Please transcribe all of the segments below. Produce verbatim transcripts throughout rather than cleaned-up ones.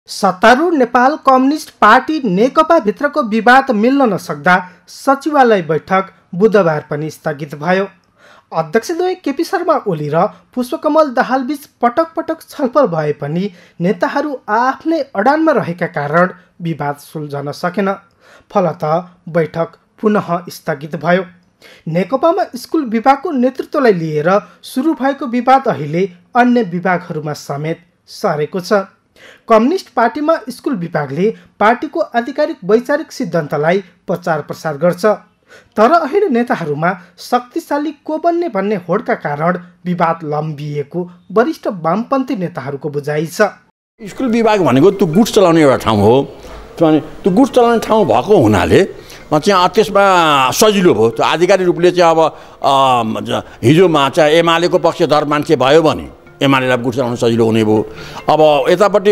सत्तारूढ Nepal communist party नेकपा भित्रको विवाद मिल्न नसक्दा सचिवालय बैठक बुधबार पनि स्थगित भयो। अध्यक्षद्वय केपी शर्मा ओली र पुष्पकमल दाहालबीच पटक पटक छलफल भए पनि नेताहरू आफ्नै अडानमा रहेका कारण विवाद सुल्झन सकेन। फलतः बैठक पुनः स्थगित भयो। नेकपामा स्कुल विभागको नेतृत्वलाई लिएर सुरु भएको विवाद अहिले अन्य विभागहरूमा समेत सरेको छ। कम्युनिस्ट पार्टीमा स्कुल विभागले पार्टीको आधिकारिक वैचारिक सिद्धान्तलाई प्रचार प्रसार गर्छ, तर अहिले नेताहरूमा शक्तिशाली को बन्ने भन्ने होडका कारण विवाद लम्बिएको वरिष्ठ वामपन्थी नेताहरूको बुझाइ छ। स्कुल विभाग भनेको त्यो गुड्स चलाउने एउटा ठाउँ हो। त्यो गुड्स चलाउने ठाउँ भएको हुनाले चाहिँ त्यसमा सजिलो भयो। त्यो आधिकारिक रूपले चाहिँ अब हिजोमा चाहिँ एमालेको पक्षधर मान्छे भयो भने एमालेलाई गुट चलाउन सजिलो हुने भयो। अब यतापट्टि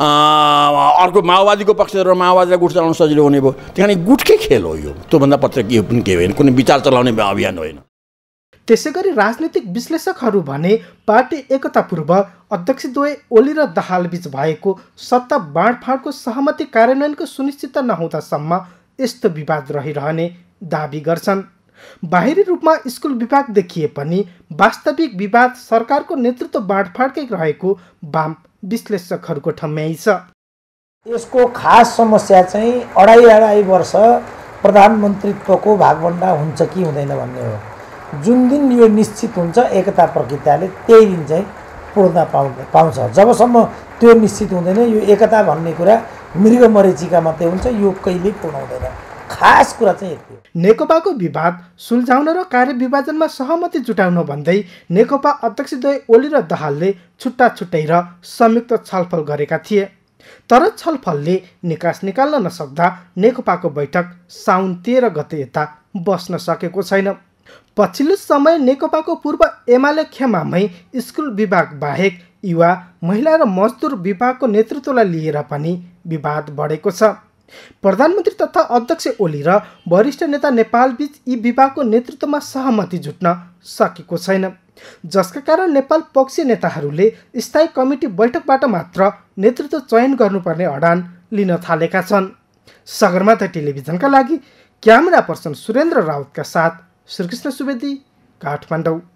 अर्को माओवादीको पक्षधर माओवादीलाई गुट चलाउन सजिलो हुने भयो। त्यही कारण गुटकै खेल हो यो, त्योभन्दा पछि के पनि के होइन, कुनै विचार चलाउने अभियान होइन। त्यसै गरी राजनीतिक विश्लेषकहरू भने पार्टी एकता पूर्व अध्यक्षद्वय ओली र दाहालबीच भएको सत्ता बाँडफाँडको सहमति कार्यान्वयनको सुनिश्चित नहुँदासम्म यस्तो विवाद रहिरहने दाबी गर्छन्। बाहिरी रूपमा स्कुल विभाग देखिए पनि वास्तविक विवाद सरकारको नेतृत्व बाँडफाँडकै रहेको वाम विश्लेषकहरूको ठम्याइ छ। यसको खास समस्या चाहिँ अढाई अढाई वर्ष प्रधानमन्त्रीत्वको भागभण्डा हुन्छ कि हुँदैन भन्ने हो। जुन दिन यो निश्चित हुन्छ एकता प्रक्रियाले त्यही दिन चाहिँ पूर्णता पाउ पाउँछ। जबसम्म त्यो निश्चित हुँदैन यो एकता भन्ने कुरा मृग मरीचिका मात्रै हुन्छ, यो कहिल्यै पूर्ण हुँदैन। खास कुरा चाहिँ यति हो। नेकपाको विवाद सुल्झाउन र कार्यविभाजनमा सहमति जुटाउन भन्दै नेकपा अध्यक्षद्वय ओली र दाहालले छुट्टा छुट्टै र संयुक्त छलफल गरेका थिए, तर छलफलले निकास निकाल्न नसक्दा नेकपाको बैठक साउन तेह्र गते यता बस्न सकेको छैन। पछिल्लो समय नेकपाको पूर्व एमाले खेमामै स्कुल विभाग बाहेक युवा महिला र मजदुर विभागको नेतृत्वलाई लिएर पनि विवाद बढेको छ। प्रधानमन्त्री तथा अध्यक्ष ओली र वरिष्ठ नेता नेपालबीच यी विभागको नेतृत्वमा सहमति जुट्न सकेको छैन, जसका कारण नेपाल पक्षीय नेताहरूले स्थायी कमिटी बैठकबाट मात्र नेतृत्व चयन गर्नुपर्ने अडान लिन थालेका छन्। सगरमाथा टेलिभिजनका लागि क्यामेरा पर्सन सुरेन्द्र राउतका साथ श्रीकृष्ण सुवेदी, काठमाडौँ।